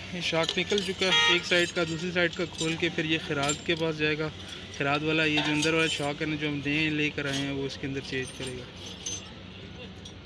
ये शाक निकल चुका है एक साइड का, दूसरी साइड का खोल के फिर ये खराद के पास जाएगा। खराद वाला ये जो अंदर वाला शाक है ना, जो हम नए लेकर आए हैं, वो इसके अंदर चेंज करेगा।